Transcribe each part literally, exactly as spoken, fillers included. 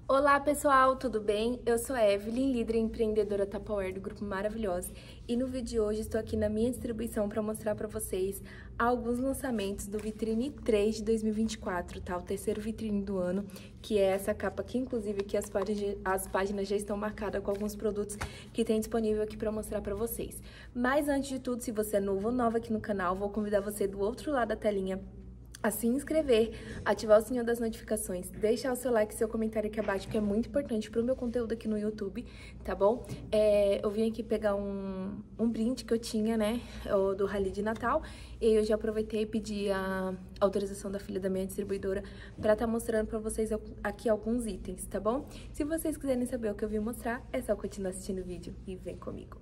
Olá pessoal, tudo bem? Eu sou a Evelyn, líder empreendedora Tupperware do Grupo Maravilhosa, e no vídeo de hoje estou aqui na minha distribuição para mostrar para vocês alguns lançamentos do Vitrine três de dois mil e vinte e quatro, tá? O terceiro vitrine do ano, que é essa capa aqui, inclusive aqui as páginas, as páginas já estão marcadas com alguns produtos que tem disponível aqui para mostrar para vocês. Mas antes de tudo, se você é novo ou nova aqui no canal, vou convidar você do outro lado da telinha a se inscrever, ativar o sininho das notificações, deixar o seu like e seu comentário aqui abaixo, que é muito importante pro meu conteúdo aqui no YouTube, tá bom? É, eu vim aqui pegar um, um brinde que eu tinha, né, do Rally de Natal, e eu já aproveitei e pedi a autorização da filha da minha distribuidora pra estar tá mostrando pra vocês aqui alguns itens, tá bom? Se vocês quiserem saber o que eu vim mostrar, é só continuar assistindo o vídeo e vem comigo.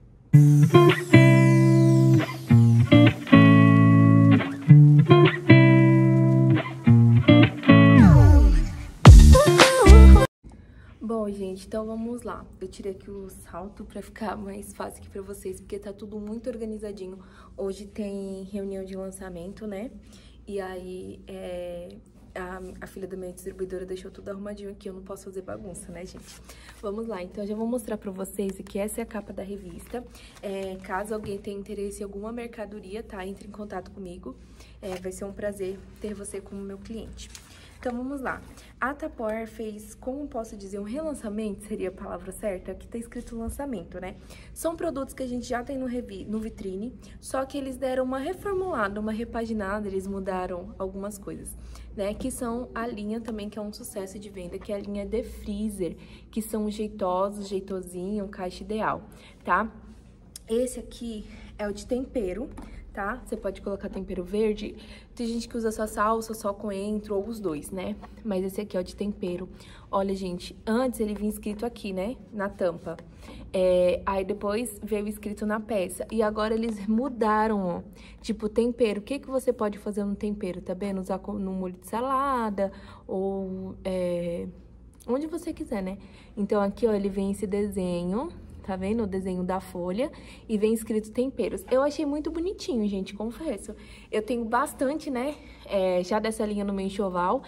Bom, gente, então vamos lá. Eu tirei aqui o salto pra ficar mais fácil aqui pra vocês, porque tá tudo muito organizadinho. Hoje tem reunião de lançamento, né? E aí, é, a, a filha da minha distribuidora deixou tudo arrumadinho aqui, eu não posso fazer bagunça, né, gente? Vamos lá, então eu já vou mostrar pra vocês aqui, essa é a capa da revista. É, caso alguém tenha interesse em alguma mercadoria, tá? Entre em contato comigo. É, vai ser um prazer ter você como meu cliente. Então, vamos lá. A Tupperware fez, como posso dizer, um relançamento, seria a palavra certa? Aqui tá escrito lançamento, né? São produtos que a gente já tem no, revi no vitrine, só que eles deram uma reformulada, uma repaginada, eles mudaram algumas coisas, né? Que são a linha também, que é um sucesso de venda, que é a linha de freezer, que são jeitosos, jeitosinho, caixa ideal, tá? Esse aqui é o de tempero, tá? Você pode colocar tempero verde. Tem gente que usa só salsa, só coentro, ou os dois, né? Mas esse aqui é o de tempero. Olha, gente, antes ele vinha escrito aqui, né? Na tampa. É, aí depois veio escrito na peça. E agora eles mudaram, ó. Tipo, tempero. O que que você pode fazer no tempero, tá vendo? Usar no molho de salada, ou é, onde você quiser, né? Então aqui, ó, ele vem esse desenho. Tá vendo o desenho da folha? E vem escrito temperos. Eu achei muito bonitinho, gente, confesso. Eu tenho bastante, né, é, já dessa linha no meu enxoval,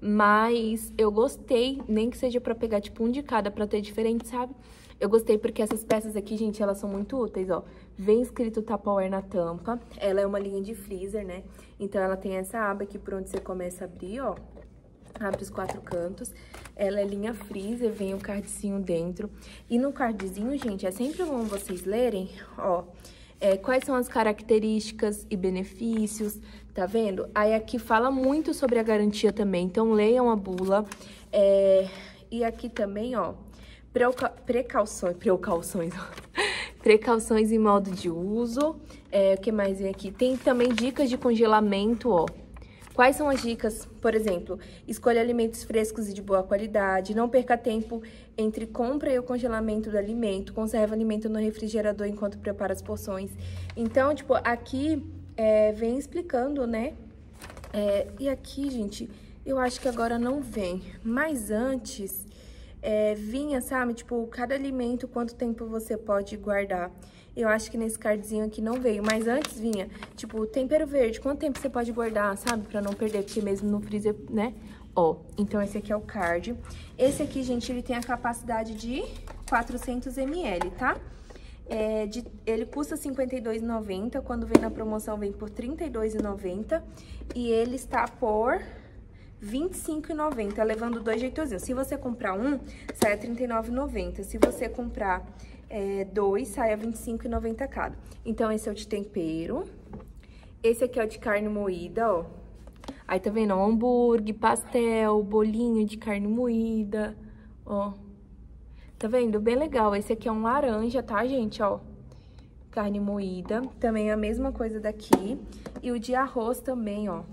mas eu gostei, nem que seja pra pegar, tipo, um de cada pra ter diferente, sabe? Eu gostei porque essas peças aqui, gente, elas são muito úteis, ó. Vem escrito Tupperware na tampa. Ela é uma linha de freezer, né? Então, ela tem essa aba aqui por onde você começa a abrir, ó. Abre os quatro cantos. Ela é linha freezer, vem o cardzinho dentro. E no cardzinho, gente, é sempre bom vocês lerem, ó, é, quais são as características e benefícios, tá vendo? Aí aqui fala muito sobre a garantia também, então leiam a bula. É, e aqui também, ó, precauções, precauções, precauções em modo de uso. É, o que mais vem aqui? Tem também dicas de congelamento, ó. Quais são as dicas? Por exemplo, escolha alimentos frescos e de boa qualidade, não perca tempo entre compra e o congelamento do alimento, conserve o alimento no refrigerador enquanto prepara as porções. Então, tipo, aqui é, vem explicando, né? É, e aqui, gente, eu acho que agora não vem, mas antes é, vinha, sabe? Tipo, cada alimento, quanto tempo você pode guardar. Eu acho que nesse cardzinho aqui não veio, mas antes vinha, tipo, tempero verde, quanto tempo você pode guardar, sabe? Pra não perder, porque mesmo no freezer, né? Ó, então esse aqui é o card. Esse aqui, gente, ele tem a capacidade de quatrocentos mililitros, tá? É, de, ele custa cinquenta e dois reais e noventa centavos, quando vem na promoção vem por trinta e dois reais e noventa centavos. E ele está por vinte e cinco reais e noventa centavos, levando dois jeitosinhos. Se você comprar um, sai a trinta e nove reais e noventa centavos. Se você comprar É, dois, sai a vinte e cinco reais e noventa centavos cada. Então, esse é o de tempero. Esse aqui é o de carne moída, ó. Aí, tá vendo? Ó, hambúrguer, pastel, bolinho de carne moída, ó. Tá vendo? Bem legal. Esse aqui é um laranja, tá, gente? Ó, carne moída. Também é a mesma coisa daqui. E o de arroz também, ó.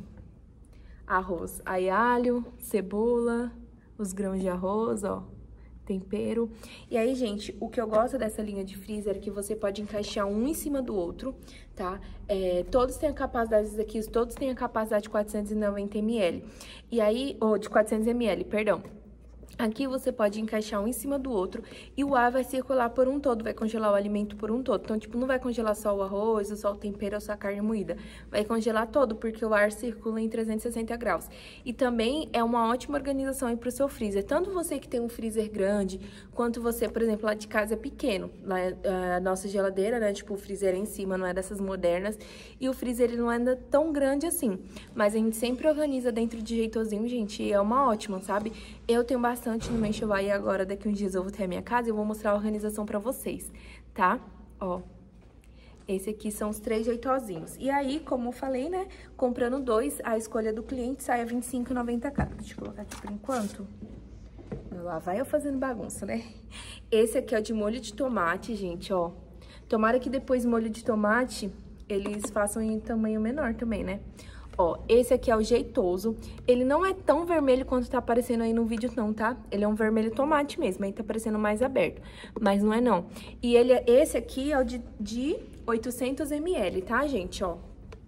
Arroz. Aí, alho, cebola, os grãos de arroz, ó. Tempero. E aí, gente, o que eu gosto dessa linha de freezer é que você pode encaixar um em cima do outro, tá? É, todos têm a capacidade, esses aqui, todos têm a capacidade de quatrocentos e noventa mililitros. E aí, ou de quatrocentos mililitros, perdão. Aqui você pode encaixar um em cima do outro e o ar vai circular por um todo, vai congelar o alimento por um todo. Então, tipo, não vai congelar só o arroz, só o tempero ou só a carne moída. Vai congelar todo, porque o ar circula em trezentos e sessenta graus. E também é uma ótima organização aí pro seu freezer. Tanto você que tem um freezer grande, quanto você, por exemplo, lá de casa é pequeno. Lá, a nossa geladeira, né, tipo, o freezer é em cima, não é dessas modernas. E o freezer, ele não é tão grande assim. Mas a gente sempre organiza dentro de jeitozinho, gente, e é uma ótima, sabe? Eu tenho bastante no meu enxoval e agora daqui uns dias eu vou ter a minha casa e eu vou mostrar a organização pra vocês, tá? Ó, esse aqui são os três jeitozinhos. E aí, como eu falei, né, comprando dois, a escolha do cliente sai a vinte e cinco reais e noventa centavos. Deixa eu colocar aqui por enquanto. Lá vai eu fazendo bagunça, né? Esse aqui é o de molho de tomate, gente, ó. Tomara que depois molho de tomate eles façam em tamanho menor também, né? Ó, esse aqui é o jeitoso. Ele não é tão vermelho quanto tá aparecendo aí no vídeo não, tá? Ele é um vermelho tomate mesmo, aí tá parecendo mais aberto. Mas não é não. E ele é, esse aqui é o de, de oitocentos mililitros, tá, gente? Ó.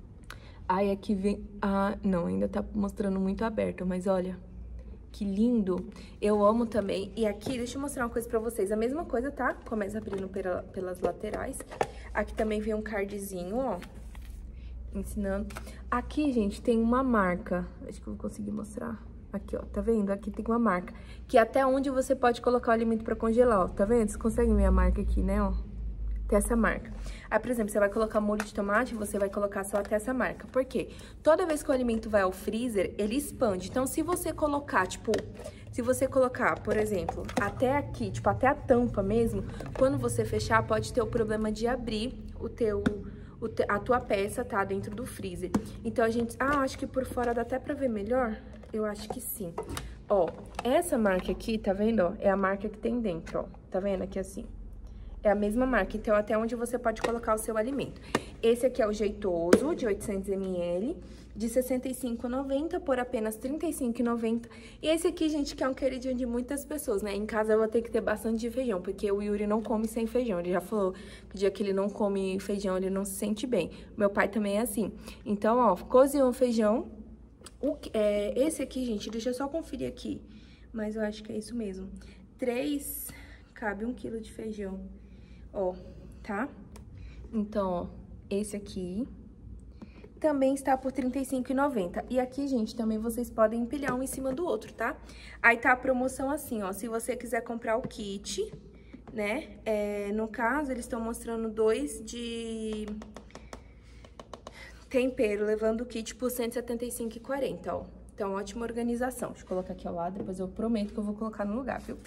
Aí aqui vem... Ah, não, ainda tá mostrando muito aberto, mas olha... Que lindo! Eu amo também. E aqui, deixa eu mostrar uma coisa pra vocês. A mesma coisa, tá? Começa abrindo pela, pelas laterais. Aqui também vem um cardzinho, ó. Ensinando. Aqui, gente, tem uma marca. Acho que eu vou conseguir mostrar. Aqui, ó. Tá vendo? Aqui tem uma marca. Que é até onde você pode colocar o alimento pra congelar, ó. Tá vendo? Vocês conseguem ver a marca aqui, né, ó? Até essa marca. Aí, por exemplo, você vai colocar molho de tomate, você vai colocar só até essa marca. Por quê? Toda vez que o alimento vai ao freezer, ele expande. Então, se você colocar, tipo... Se você colocar, por exemplo, até aqui, tipo, até a tampa mesmo, quando você fechar, pode ter o problema de abrir o teu... O te, a tua peça, tá? Dentro do freezer. Então, a gente... Ah, acho que por fora dá até pra ver melhor. Eu acho que sim. Ó, essa marca aqui, tá vendo, ó? É a marca que tem dentro, ó. Tá vendo aqui assim? É a mesma marca, então até onde você pode colocar o seu alimento. Esse aqui é o jeitoso, de oitocentos mililitros, de sessenta e cinco reais e noventa centavos por apenas trinta e cinco reais e noventa centavos. E esse aqui, gente, que é um queridinho de muitas pessoas, né? Em casa eu vou ter que ter bastante de feijão, porque o Yuri não come sem feijão. Ele já falou que o dia que ele não come feijão, ele não se sente bem. Meu pai também é assim. Então, ó, cozinhou o feijão. O, é, esse aqui, gente, deixa eu só conferir aqui. Mas eu acho que é isso mesmo. Três, cabe um quilo de feijão. Ó, tá? Então, ó, esse aqui também está por trinta e cinco reais e noventa centavos. E aqui, gente, também vocês podem empilhar um em cima do outro, tá? Aí tá a promoção assim, ó, se você quiser comprar o kit, né? É, no caso, eles estão mostrando dois de tempero, levando o kit por cento e setenta e cinco reais e quarenta centavos, ó. Então, ótima organização. Deixa eu colocar aqui ao lado, depois eu prometo que eu vou colocar no lugar, viu?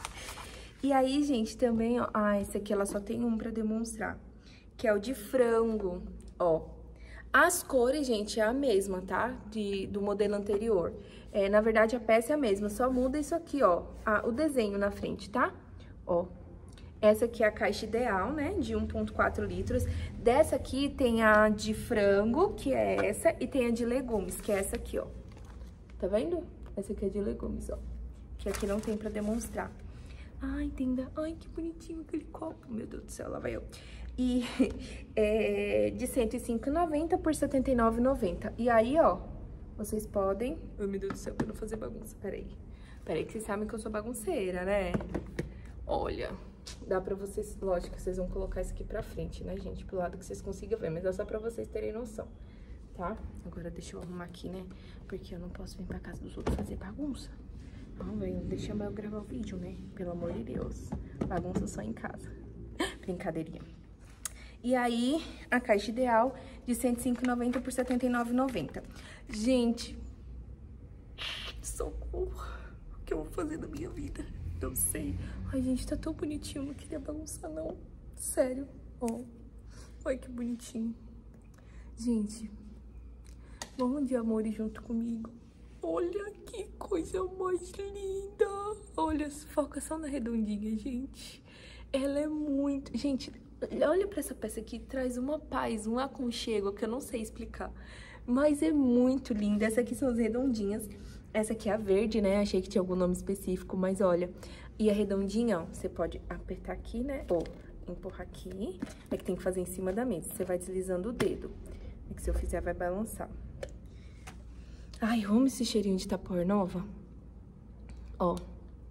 E aí, gente, também, ó... Ah, esse aqui ela só tem um pra demonstrar. Que é o de frango, ó. As cores, gente, é a mesma, tá? De, do modelo anterior. É, na verdade, a peça é a mesma, só muda isso aqui, ó. A, o desenho na frente, tá? Ó. Essa aqui é a caixa ideal, né? De um ponto quatro litros. Dessa aqui tem a de frango, que é essa. E tem a de legumes, que é essa aqui, ó. Tá vendo? Essa aqui é de legumes, ó. Que aqui não tem pra demonstrar. Ai, entenda. Ai, que bonitinho aquele copo. Meu Deus do céu, lá vai eu. E é de cento e cinco reais e noventa centavos por setenta e nove reais e noventa centavos. E aí, ó, vocês podem... Ai, meu Deus do céu, pra não fazer bagunça. Peraí. Peraí que vocês sabem que eu sou bagunceira, né? Olha, dá pra vocês... Lógico que vocês vão colocar isso aqui pra frente, né, gente? Pro lado que vocês consigam ver. Mas é só pra vocês terem noção, tá? Agora deixa eu arrumar aqui, né? Porque eu não posso vir pra casa dos outros fazer bagunça. Não, velho, deixa eu gravar o vídeo, né? Pelo amor de Deus. Bagunça só em casa. Brincadeirinha. E aí, a caixa ideal de cento e cinco reais e noventa centavos por setenta e nove reais e noventa centavos. Gente, socorro. O que eu vou fazer da minha vida? Não sei. Ai, gente, tá tão bonitinho. Não queria bagunçar, não. Sério. Ó. Ai, que bonitinho. Gente, vamos de amor junto comigo. Olha que coisa mais linda. Olha, foca só na redondinha, gente. Ela é muito... Gente, olha pra essa peça aqui. Traz uma paz, um aconchego que eu não sei explicar. Mas é muito linda. Essa aqui são as redondinhas. Essa aqui é a verde, né? Achei que tinha algum nome específico, mas olha. E a redondinha, ó, você pode apertar aqui, né? Ou empurrar aqui. É que tem que fazer em cima da mesa. Você vai deslizando o dedo. É que se eu fizer, vai balançar. Ai, amo esse cheirinho de Tupperware nova. Ó,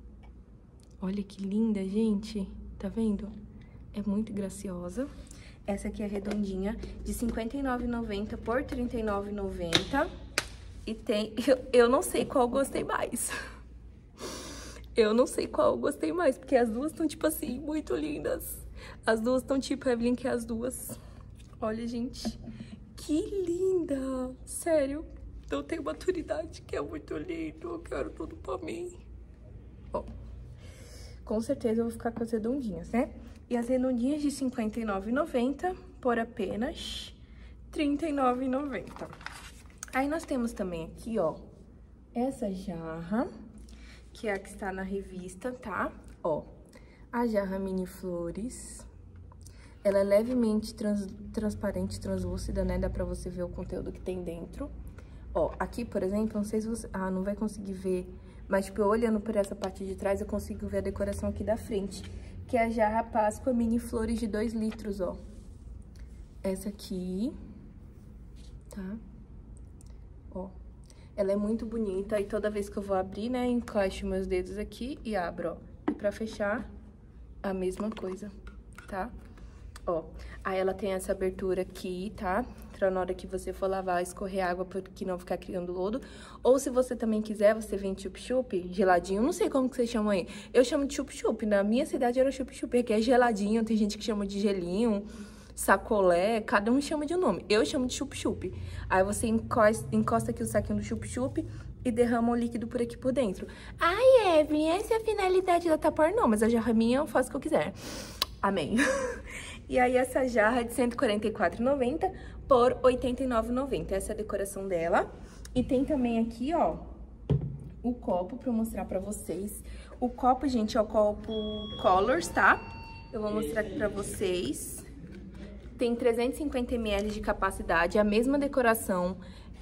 Olha que linda, gente. Tá vendo? É muito graciosa. Essa aqui é redondinha, de cinquenta e nove reais e noventa centavos por trinta e nove reais e noventa centavos. E tem... Eu, eu não sei qual eu gostei mais. Eu não sei qual eu gostei mais, porque as duas estão, tipo assim, muito lindas. As duas estão tipo Evelyn, que é as duas. Olha, gente. Que linda. Sério. Eu tenho maturidade, que é muito lindo. Eu quero tudo pra mim. Ó. Com certeza eu vou ficar com as redondinhas, né? E as redondinhas de cinquenta e nove reais e noventa centavos por apenas trinta e nove reais e noventa centavos. Aí nós temos também aqui, ó, essa jarra, que é a que está na revista, tá? Ó, a jarra mini flores. Ela é levemente trans, transparente, translúcida, né? Dá pra você ver o conteúdo que tem dentro. Ó, aqui, por exemplo, não sei se você... Ah, não vai conseguir ver... Mas, tipo, eu olhando por essa parte de trás, eu consigo ver a decoração aqui da frente. Que é a jarra Páscoa Mini Flores de dois litros, ó. Essa aqui, tá? Ó. Ela é muito bonita e toda vez que eu vou abrir, né, encaixo meus dedos aqui e abro, ó. E pra fechar, a mesma coisa, tá? Ó. Aí ela tem essa abertura aqui, tá? Pra na hora que você for lavar, escorrer água porque não ficar criando lodo. Ou se você também quiser, você vem chup-chup, geladinho. Não sei como que vocês chamam aí. Eu chamo de chup-chup. Na minha cidade era chup-chup, que é geladinho. Tem gente que chama de gelinho, sacolé. Cada um chama de um nome. Eu chamo de chup-chup. Aí você encosta, encosta aqui o saquinho do chup-chup e derrama o líquido por aqui por dentro. Ai, Evelyn, essa é a finalidade da Tupperware? Não, mas a jarra minha eu faço o que eu quiser. Amém. E aí essa jarra é de cento e quarenta e quatro reais e noventa centavos por oitenta e nove reais e noventa centavos. Essa é a decoração dela. E tem também aqui, ó, o copo pra eu mostrar pra vocês. O copo, gente, é o copo Colors, tá? Eu vou mostrar aqui pra vocês. Tem trezentos e cinquenta mililitros de capacidade, a mesma decoração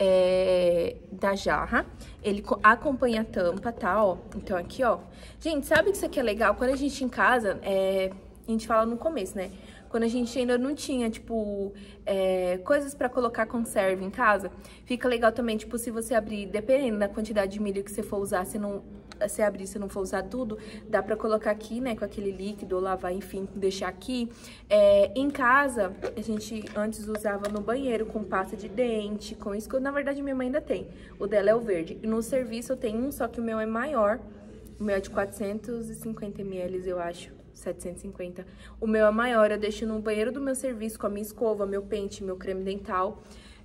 é, da jarra. Ele acompanha a tampa, tá? Ó, então aqui, ó. Gente, sabe que isso aqui é legal? Quando a gente em casa, é, a gente fala no começo, né? Quando a gente ainda não tinha, tipo, é, coisas pra colocar conserva em casa, fica legal também, tipo, se você abrir, dependendo da quantidade de milho que você for usar, se não, se abrir, se não for usar tudo, dá pra colocar aqui, né, com aquele líquido, ou lavar, enfim, deixar aqui. É, em casa, a gente antes usava no banheiro com pasta de dente, com isso que, na verdade, minha mãe ainda tem. O dela é o verde. E no serviço eu tenho um, só que o meu é maior. O meu é de quatrocentos e cinquenta mililitros, eu acho. setecentos e cinquenta. O meu é maior, eu deixo no banheiro do meu serviço com a minha escova, meu pente, meu creme dental.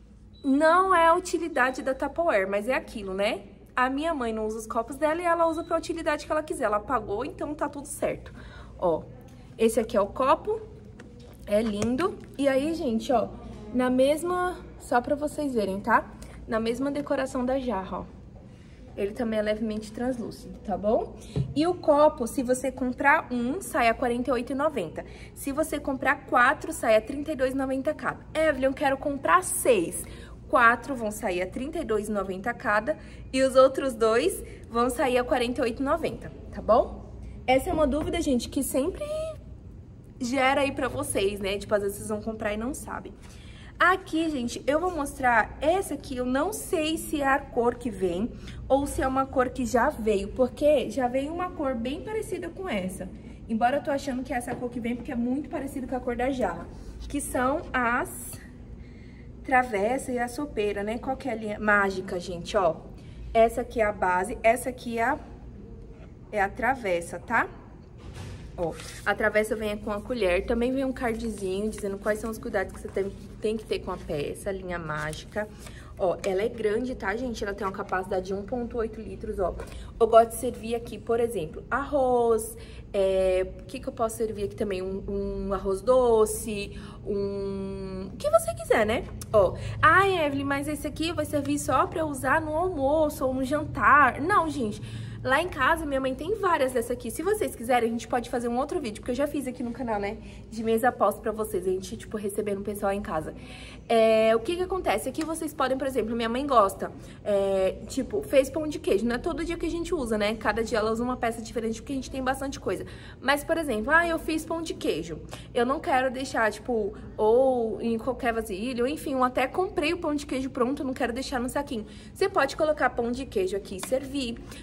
Não é a utilidade da Tupperware, mas é aquilo, né? A minha mãe não usa os copos dela e ela usa pra utilidade que ela quiser. Ela pagou, então tá tudo certo. Ó, esse aqui é o copo. É lindo. E aí, gente, ó, na mesma... Só pra vocês verem, tá? Na mesma decoração da jarra, ó. Ele também é levemente translúcido, tá bom? E o copo, se você comprar um, sai a quarenta e oito reais e noventa centavos. Se você comprar quatro, sai a trinta e dois reais e noventa centavos cada. Evelyn, eu quero comprar seis. Quatro vão sair a trinta e dois reais e noventa centavos cada. E os outros dois vão sair a quarenta e oito reais e noventa centavos, tá bom? Essa é uma dúvida, gente, que sempre gera aí pra vocês, né? Tipo, às vezes vocês vão comprar e não sabem. Aqui, gente, eu vou mostrar essa aqui, eu não sei se é a cor que vem ou se é uma cor que já veio, porque já veio uma cor bem parecida com essa. Embora eu tô achando que essa é a cor que vem, porque é muito parecida com a cor da jarra, que são as travessa e a sopeira, né? Qual que é a linha? Mágica, gente, ó. Essa aqui é a base, essa aqui é a, é a travessa, tá? Ó, a travessa vem com a colher, também vem um cardzinho dizendo quais são os cuidados que você tem, tem que ter com a peça, a linha mágica. Ó, ela é grande, tá, gente? Ela tem uma capacidade de um ponto oito litros, ó. Eu gosto de servir aqui, por exemplo, arroz, é... o que que eu posso servir aqui também? Um, um arroz doce, um... o que você quiser, né? Ó, ai, Evelyn, mas esse aqui vai servir só pra usar no almoço ou no jantar. Não, gente... Lá em casa, minha mãe tem várias dessa aqui. Se vocês quiserem, a gente pode fazer um outro vídeo, porque eu já fiz aqui no canal, né? De mesa após pra vocês, a gente, tipo, recebendo o pessoal em casa. É, o que que acontece? Aqui vocês podem, por exemplo, minha mãe gosta, é, tipo, fez pão de queijo. Não é todo dia que a gente usa, né? Cada dia ela usa uma peça diferente, porque a gente tem bastante coisa. Mas, por exemplo, ah, eu fiz pão de queijo. Eu não quero deixar, tipo, ou em qualquer vasilha, ou enfim, eu até comprei o pão de queijo pronto, não quero deixar no saquinho. Você pode colocar pão de queijo aqui e servir. Você pode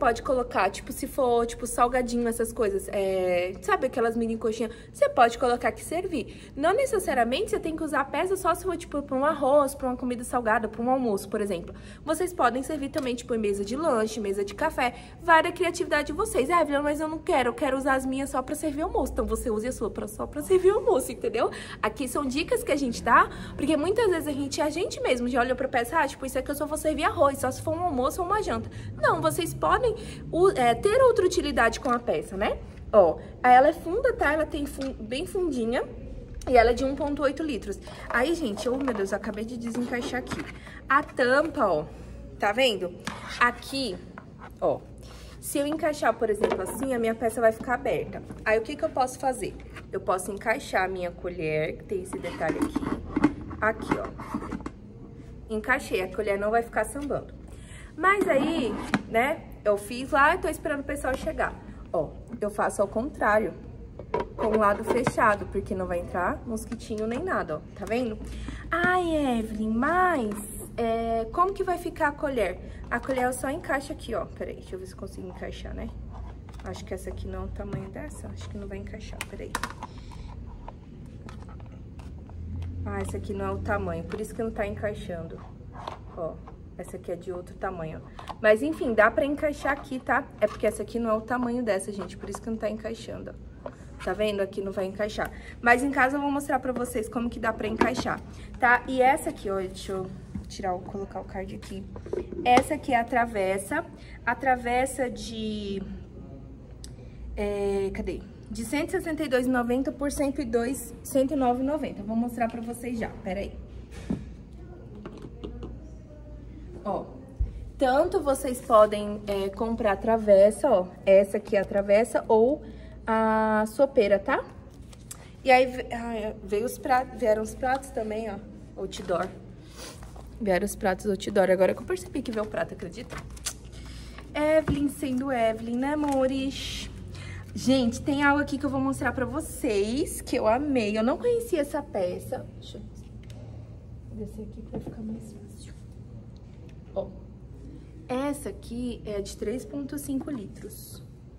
pode colocar, tipo, se for, tipo, salgadinho, essas coisas, é, sabe aquelas mini coxinhas? Você pode colocar aqui e servir. Não necessariamente você tem que usar a peça só se for, tipo, pra um arroz, pra uma comida salgada, pra um almoço, por exemplo. Vocês podem servir também, tipo, em mesa de lanche, mesa de café, vai da criatividade de vocês. É, Evelyn, mas eu não quero, eu quero usar as minhas só pra servir almoço. Então, você use a sua pra, só pra servir almoço, entendeu? Aqui são dicas que a gente dá, porque muitas vezes a gente, a gente mesmo já olha pra peça, ah, tipo, isso aqui eu só vou servir arroz, só se for um almoço ou uma janta. Não, vocês podem é, ter outra utilidade com a peça, né? Ó, ela é funda, tá? Ela tem fun bem fundinha e ela é de um ponto oito litros. Aí, gente, oh meu Deus, eu acabei de desencaixar aqui. A tampa, ó, tá vendo? Aqui, ó, se eu encaixar, por exemplo, assim, a minha peça vai ficar aberta. Aí, o que que eu posso fazer? Eu posso encaixar a minha colher, que tem esse detalhe aqui, aqui, ó. Encaixei, a colher não vai ficar sambando. Mas aí, né, eu fiz lá e tô esperando o pessoal chegar. Ó, eu faço ao contrário, com o lado fechado, porque não vai entrar mosquitinho nem nada, ó, tá vendo? Ai, Evelyn, mas é, como que vai ficar a colher? A colher eu só encaixo aqui, ó, peraí, deixa eu ver se eu consigo encaixar, né? Acho que essa aqui não é o tamanho dessa, acho que não vai encaixar, peraí. Ah, essa aqui não é o tamanho, por isso que não tá encaixando, ó. Essa aqui é de outro tamanho, mas enfim, dá pra encaixar aqui, tá? É porque essa aqui não é o tamanho dessa, gente, por isso que não tá encaixando, ó. Tá vendo? Aqui não vai encaixar. Mas em casa eu vou mostrar pra vocês como que dá pra encaixar, tá? E essa aqui, ó, deixa eu tirar, o, colocar o card aqui. Essa aqui é a travessa, a travessa de... É, cadê? De cento e sessenta e dois reais e noventa centavos por cento e dois, cento e nove reais e noventa centavos. Vou mostrar pra vocês já, peraí. Ó, tanto vocês podem é, comprar a travessa, ó, essa aqui é a travessa ou a sopeira, tá? E aí veio os pratos, vieram os pratos também, ó, outdoor. Vieram os pratos outdoor, agora que eu percebi que veio o prato, acredita? Evelyn sendo Evelyn, né, amores? Gente, tem algo aqui que eu vou mostrar pra vocês, que eu amei. Eu não conhecia essa peça. Deixa eu descer aqui pra ficar mais fácil. Ó, essa aqui é de três ponto cinco litros.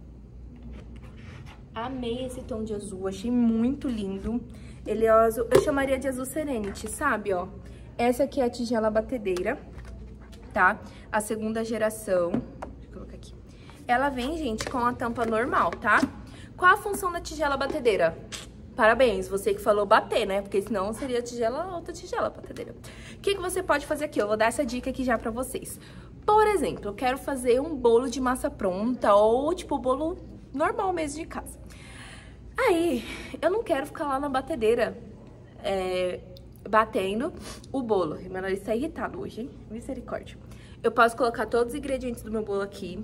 Amei esse tom de azul, achei muito lindo. Ele é azul, eu chamaria de azul Serenity, sabe, ó. Essa aqui é a tigela batedeira, tá? A segunda geração. Deixa eu colocar aqui. Ela vem, gente, com a tampa normal, tá? Qual a função da tigela batedeira? Parabéns, você que falou bater, né? Porque senão seria tigela, outra tigela batedeira. O que que você pode fazer aqui? Eu vou dar essa dica aqui já pra vocês. Por exemplo, eu quero fazer um bolo de massa pronta ou, tipo, bolo normal mesmo de casa. Aí, eu não quero ficar lá na batedeira, é, batendo o bolo. Meu nariz tá irritado hoje, hein? Misericórdia. Eu posso colocar todos os ingredientes do meu bolo aqui.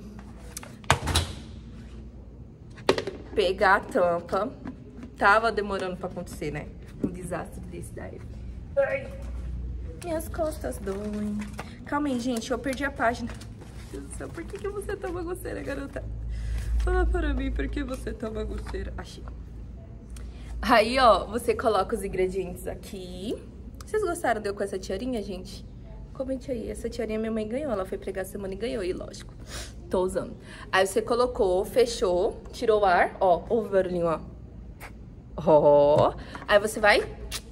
Pegar a tampa. Tava demorando pra acontecer, né? Um desastre desse daí. Ai, minhas costas doem. Calma aí, gente, eu perdi a página. Meu Deus do céu, por que, que você tá bagunceira, garota? Fala para mim por que você tá bagunceira. Achei. Aí, ó, você coloca os ingredientes aqui. Vocês gostaram de eu com essa tiarinha, gente? Comente aí. Essa tiarinha minha mãe ganhou. Ela foi pregar semana e ganhou, e lógico. Tô usando. Aí você colocou, fechou, tirou o ar. Ó, ouve o barulhinho, ó. Ó. Aí você vai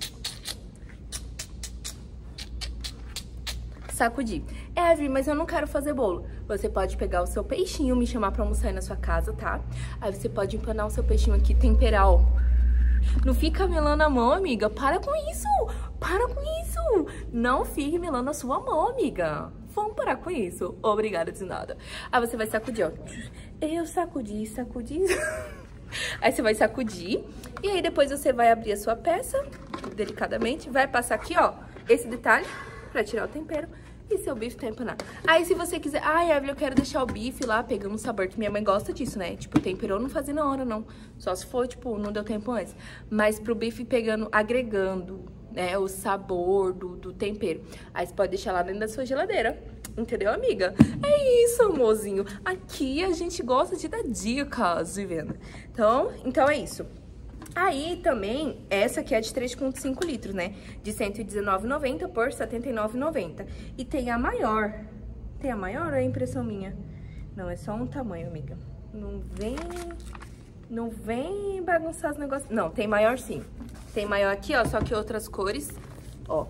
sacudir. Evelyn, mas eu não quero fazer bolo. Você pode pegar o seu peixinho, me chamar pra almoçar aí na sua casa, tá? Aí você pode empanar o seu peixinho aqui, temperar, ó. Não fica melando a mão, amiga. Para com isso. Para com isso. Não fique melando a sua mão, amiga. Vamos parar com isso. Obrigada de nada. Aí você vai sacudir, ó. Eu sacudi, sacudi. Aí você vai sacudir. E aí depois você vai abrir a sua peça, delicadamente. Vai passar aqui, ó, esse detalhe pra tirar o tempero. E seu bife tá empanado. Aí se você quiser... Ai, Evelyn, eu quero deixar o bife lá pegando o sabor, que minha mãe gosta disso, né? Tipo, temperou, não fazer na hora, não. Só se for, tipo, não deu tempo antes. Mas pro bife pegando, agregando, né, o sabor do, do tempero. Aí você pode deixar lá dentro da sua geladeira. Entendeu, amiga? É isso, amorzinho. Aqui a gente gosta de dar dicas, vivendo. Então, então é isso. Aí também, essa aqui é de três ponto cinco litros, né? De cento e dezenove reais e noventa centavos por setenta e nove reais e noventa centavos. E tem a maior. Tem a maior ou é impressão minha? Não, é só um tamanho, amiga. Não vem... Não vem bagunçar os negócios. Não, tem maior sim. Tem maior aqui, ó, só que outras cores, ó.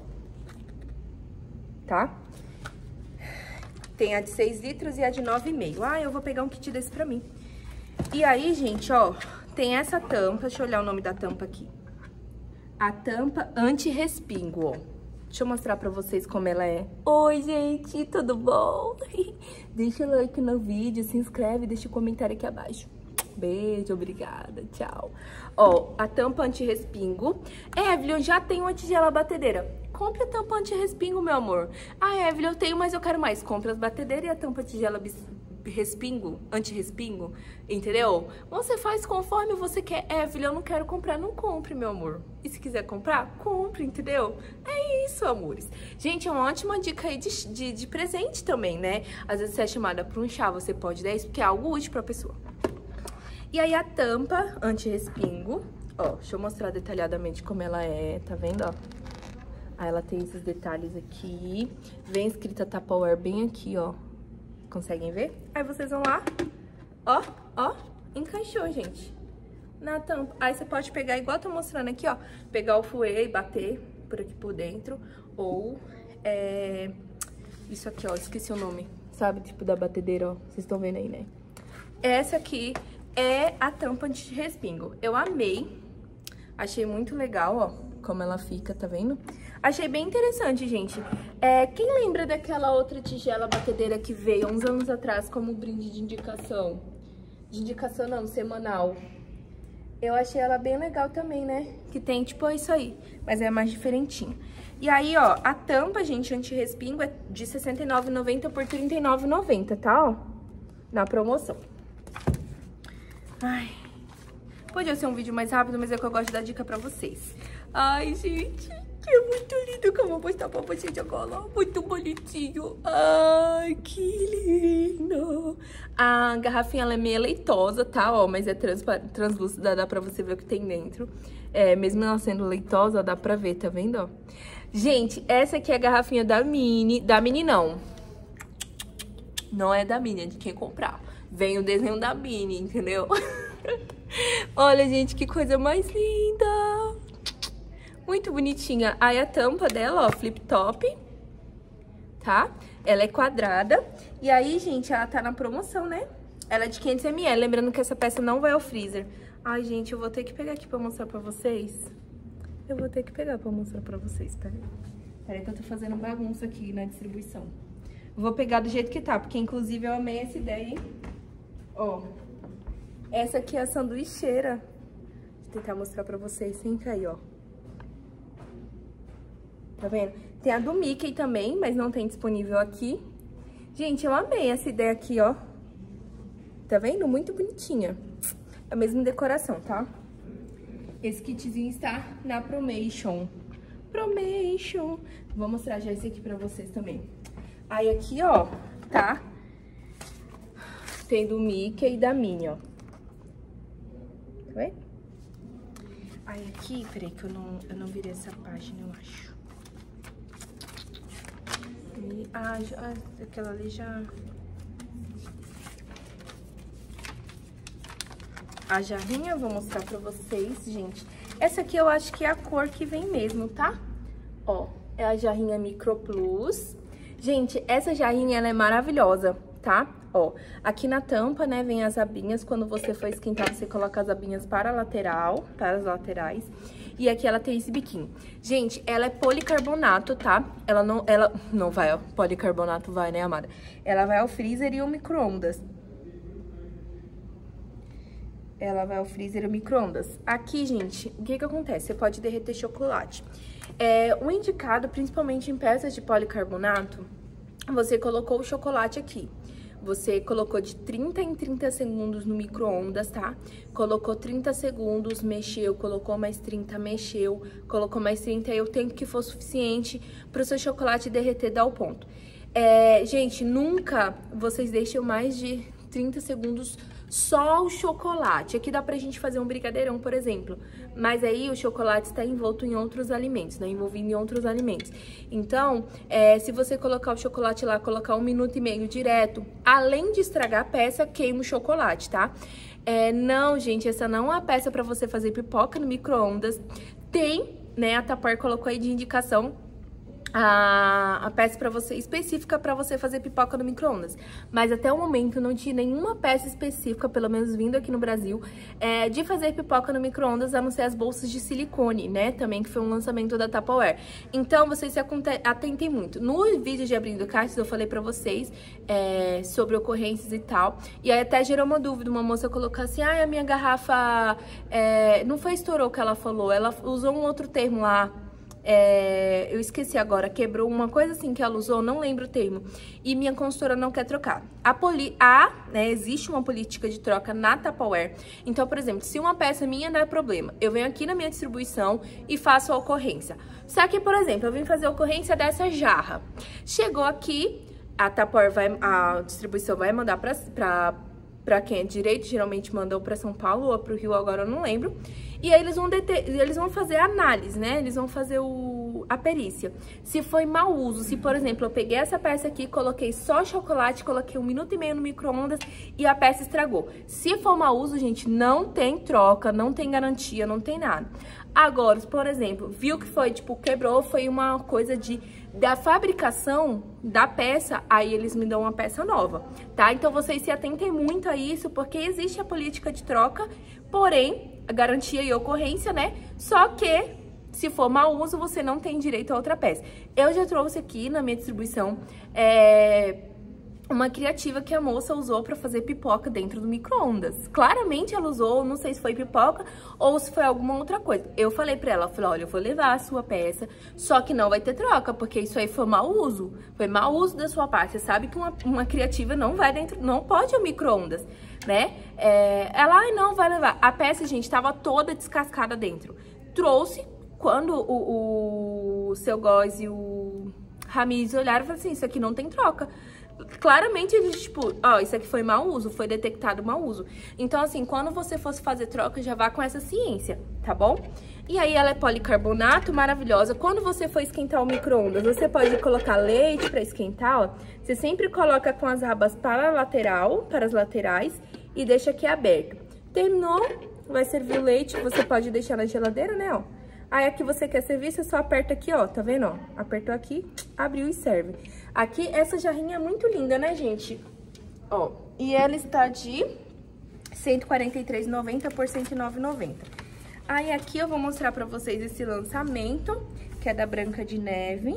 Tá? Tem a de seis litros e a de nove vírgula cinco. Ah, eu vou pegar um kit desse pra mim. E aí, gente, ó, tem essa tampa. Deixa eu olhar o nome da tampa aqui. A tampa anti-respingo, ó. Deixa eu mostrar pra vocês como ela é. Oi, gente, tudo bom? Deixa o like no vídeo, se inscreve, deixa o comentário aqui abaixo. Beijo, obrigada, tchau. Ó, a tampa anti-respingo. É, Evelyn, eu já tenho uma tigela batedeira. Compre a tampa anti-respingo, meu amor. Ah, Evelyn, eu tenho, mas eu quero mais. Compre as batedeiras e a tampa tigela respingo, anti-respingo, entendeu? Você faz conforme você quer. Evelyn, eu não quero comprar, não compre, meu amor. E se quiser comprar, compre, entendeu? É isso, amores. Gente, é uma ótima dica aí de, de, de presente também, né? Às vezes você é chamada pra um chá, você pode dar isso, porque é algo útil pra pessoa. E aí a tampa anti-respingo, ó, deixa eu mostrar detalhadamente como ela é, tá vendo, ó? Aí ela tem esses detalhes aqui, vem escrita Tupperware bem aqui, ó. Conseguem ver? Aí vocês vão lá, ó, ó, encaixou, gente, na tampa. Aí você pode pegar, igual eu tô mostrando aqui, ó, pegar o fouet e bater por aqui por dentro, ou, é, isso aqui, ó, esqueci o nome, sabe, tipo da batedeira, ó, vocês estão vendo aí, né? Essa aqui é a tampa anti-respingo. Eu amei. Achei muito legal, ó, como ela fica, tá vendo? Achei bem interessante, gente. É, quem lembra daquela outra tigela batedeira que veio uns anos atrás como brinde de indicação? De indicação não, semanal. Eu achei ela bem legal também, né? Que tem tipo isso aí, mas é mais diferentinho. E aí, ó, a tampa, gente, anti-respingo é de sessenta e nove reais e noventa centavos por trinta e nove reais e noventa centavos, tá? Ó, na promoção. Ai, podia ser um vídeo mais rápido, mas é que eu gosto de dar dica pra vocês. Ai, gente, é muito lindo que eu vou postar pra vocês agora. Muito bonitinho. Ai, que lindo. A garrafinha, ela é meio leitosa, tá? Ó, mas é translúcida, dá pra você ver o que tem dentro. É, mesmo ela sendo leitosa, dá pra ver, tá vendo, ó? Gente, essa aqui é a garrafinha da Mini. Da Mini, não. Não é da Mini, é de quem comprar. Vem o desenho da Mini, entendeu? Olha, gente, que coisa mais linda. Muito bonitinha. Aí a tampa dela, ó, flip top, tá? Ela é quadrada. E aí, gente, ela tá na promoção, né? Ela é de quinhentos mililitros. Lembrando que essa peça não vai ao freezer. Ai, gente, eu vou ter que pegar aqui pra mostrar pra vocês. Eu vou ter que pegar pra mostrar pra vocês, peraí. Peraí que eu tô fazendo bagunça aqui na distribuição. Vou pegar do jeito que tá, porque inclusive eu amei essa ideia, hein? Ó, essa aqui é a sanduicheira. Vou tentar mostrar pra vocês sem cair, ó. Tá vendo? Tem a do Mickey também, mas não tem disponível aqui. Gente, eu amei essa ideia aqui, ó. Tá vendo? Muito bonitinha. A mesma decoração, tá? Esse kitzinho está na Promation. Promation. Vou mostrar já esse aqui pra vocês também. Aí aqui, ó, tá? Tem do Mickey e da Minnie, ó. Tá vendo? Aí aqui, peraí que eu não, eu não virei essa página, eu acho. E, ah, já, aquela ali já... A jarrinha eu vou mostrar pra vocês, gente. Essa aqui eu acho que é a cor que vem mesmo, tá? Ó, é a jarrinha Micro Plus. Gente, essa jarrinha, ela é maravilhosa, tá? Ó, aqui na tampa, né, vem as abinhas. Quando você for esquentar, você coloca as abinhas para a lateral, para as laterais. E aqui ela tem esse biquinho. Gente, ela é policarbonato, tá? Ela não, ela não vai, ó, policarbonato vai, né, amada? Ela vai ao freezer e ao micro-ondas. Ela vai ao freezer e ao micro-ondas. Aqui, gente, o que que acontece? Você pode derreter chocolate. É, o indicado, principalmente em peças de policarbonato, você colocou o chocolate aqui. Você colocou de trinta em trinta segundos no micro-ondas, tá? Colocou trinta segundos, mexeu, colocou mais trinta, mexeu, colocou mais trinta, aí o tempo que for suficiente para o seu chocolate derreter, dá o ponto. É, gente, nunca vocês deixem mais de trinta segundos só o chocolate. Aqui dá pra gente fazer um brigadeirão, por exemplo. Mas aí o chocolate está envolto em outros alimentos, né? Envolvido em outros alimentos. Então, é, se você colocar o chocolate lá, colocar um minuto e meio direto, além de estragar a peça, queima o chocolate, tá? É, não, gente, essa não é a peça pra você fazer pipoca no micro-ondas. Tem, né, a Tupperware colocou aí de indicação A, a peça para você específica para você fazer pipoca no micro-ondas. Mas até o momento não tinha nenhuma peça específica, pelo menos vindo aqui no Brasil, é, de fazer pipoca no micro-ondas, a não ser as bolsas de silicone, né? Também que foi um lançamento da Tupperware. Então, vocês se atentem muito. No vídeo de abrindo caixas, eu falei pra vocês é, sobre ocorrências e tal. E aí até gerou uma dúvida, uma moça colocou assim, ah, a minha garrafa é, não foi estourou o que ela falou, ela usou um outro termo lá. É, eu esqueci agora, quebrou uma coisa assim que ela usou, não lembro o termo, e minha consultora não quer trocar. A, poli a né, existe uma política de troca na Tupperware. Então, por exemplo, se uma peça minha der problema, eu venho aqui na minha distribuição e faço a ocorrência. Só que, por exemplo, eu vim fazer a ocorrência dessa jarra. Chegou aqui, a Tupperware vai, a distribuição vai mandar pra, pra, pra quem é direito, geralmente mandou pra São Paulo ou pro Rio, agora eu não lembro. E aí eles vão, deter, eles vão fazer a análise, né? Eles vão fazer o, a perícia. Se foi mau uso, se, por exemplo, eu peguei essa peça aqui, coloquei só chocolate, coloquei um minuto e meio no micro-ondas e a peça estragou. Se for mau uso, gente, não tem troca, não tem garantia, não tem nada. Agora, por exemplo, viu que foi, tipo, quebrou, foi uma coisa de... da fabricação da peça, aí eles me dão uma peça nova, tá? Então, vocês se atentem muito a isso, porque existe a política de troca, porém, a garantia e ocorrência, né? Só que, se for mau uso, você não tem direito a outra peça. Eu já trouxe aqui na minha distribuição é, uma criativa que a moça usou pra fazer pipoca dentro do micro-ondas. Claramente ela usou, não sei se foi pipoca ou se foi alguma outra coisa. Eu falei pra ela, falei, olha, eu vou levar a sua peça, só que não vai ter troca, porque isso aí foi mau uso. Foi mau uso da sua parte. Você sabe que uma, uma criativa não vai dentro, não pode ao micro-ondas, né? É, ela, ai, não, vai levar. A peça, gente, tava toda descascada dentro. Trouxe, quando o, o seu Góis e o Ramiz olharam, falaram assim, isso aqui não tem troca. Claramente, eles, tipo, ó, isso aqui foi mau uso, foi detectado mau uso. Então, assim, quando você fosse fazer troca, já vá com essa ciência, tá bom? E aí, ela é policarbonato, maravilhosa. Quando você for esquentar o micro-ondas, você pode colocar leite pra esquentar, ó. Você sempre coloca com as abas para a lateral, para as laterais, e deixa aqui aberto. Terminou, vai servir o leite, você pode deixar na geladeira, né, ó. Aí, aqui você quer servir, você só aperta aqui, ó, tá vendo, ó? Apertou aqui, abriu e serve. Aqui, essa jarrinha é muito linda, né, gente? Ó, e ela está de cento e quarenta e três reais e noventa centavos por cento e nove reais e noventa centavos. Aí, aqui eu vou mostrar pra vocês esse lançamento, que é da Branca de Neve.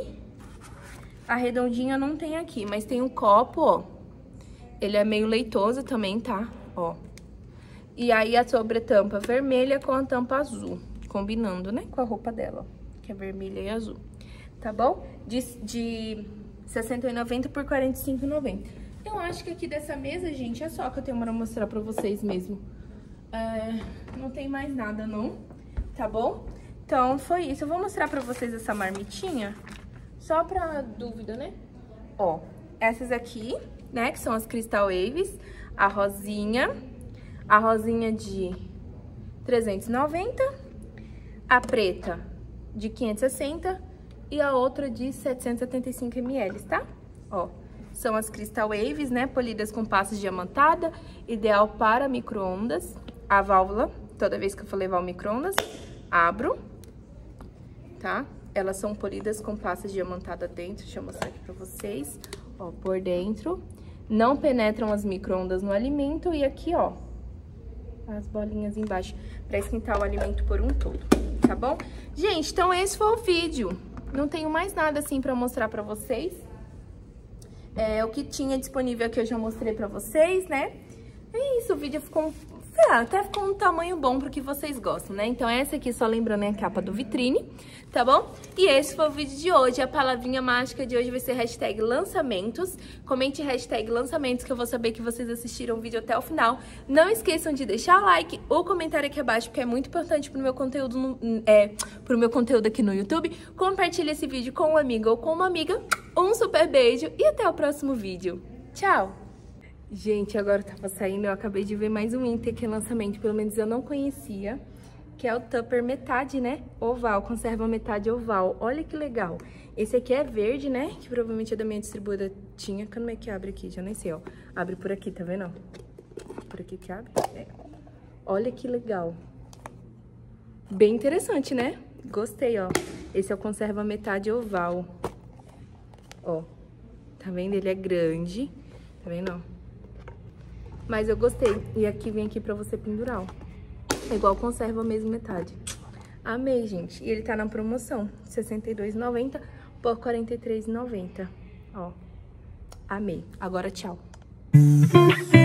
A redondinha não tem aqui, mas tem um copo, ó. Ele é meio leitoso também, tá? Ó. E aí, a sobretampa vermelha com a tampa azul. Combinando, né, com a roupa dela, ó, que é vermelha e azul, tá bom? De, de sessenta e noventa por quarenta e cinco e noventa. Eu acho que aqui dessa mesa, gente, é só que eu tenho pra mostrar pra vocês mesmo. É, não tem mais nada, não, tá bom? Então, foi isso. Eu vou mostrar pra vocês essa marmitinha, só pra dúvida, né? Ó, essas aqui, né, que são as Crystal Waves, a rosinha, a rosinha de trezentos e noventa, a preta de quinhentos e sessenta e a outra de setecentos e setenta e cinco mililitros, tá? Ó, são as Crystal Waves, né, polidas com passas diamantada, ideal para micro-ondas. A válvula, toda vez que eu for levar o micro-ondas, abro, tá? Elas são polidas com passas diamantada dentro, deixa eu mostrar aqui pra vocês. Ó, por dentro, não penetram as micro-ondas no alimento e aqui, ó, as bolinhas embaixo pra esquentar o alimento por um todo, tá bom? Gente, então esse foi o vídeo. Não tenho mais nada assim pra mostrar pra vocês. É, o que tinha disponível aqui eu já mostrei pra vocês, né? É isso, o vídeo ficou... Ah, até ficou um tamanho bom pro que vocês gostam, né? Então essa aqui, só lembrando, é a capa do vitrine, tá bom? E esse foi o vídeo de hoje. A palavrinha mágica de hoje vai ser hashtag lançamentos. Comente hashtag lançamentos que eu vou saber que vocês assistiram o vídeo até o final. Não esqueçam de deixar o like ou comentário aqui abaixo, porque é muito importante pro meu conteúdo, no, é, pro meu conteúdo aqui no YouTube. Compartilhe esse vídeo com um amigo ou com uma amiga. Um super beijo e até o próximo vídeo. Tchau! Gente, agora tava saindo, eu acabei de ver mais um item que é lançamento, pelo menos eu não conhecia, que é o Tupper metade, né? Oval, conserva metade oval. Olha que legal. Esse aqui é verde, né? Que provavelmente é da minha distribuidora tinha. Como é que abre aqui? Já nem sei, ó. Abre por aqui, tá vendo? Por aqui que abre. É. Olha que legal. Bem interessante, né? Gostei, ó. Esse é o conserva metade oval. Ó. Tá vendo? Ele é grande. Tá vendo, ó? Mas eu gostei. E aqui vem aqui pra você pendurar, ó. É igual conserva mesmo metade. Amei, gente. E ele tá na promoção. sessenta e dois reais e noventa centavos por quarenta e três reais e noventa centavos. Ó. Amei. Agora, tchau.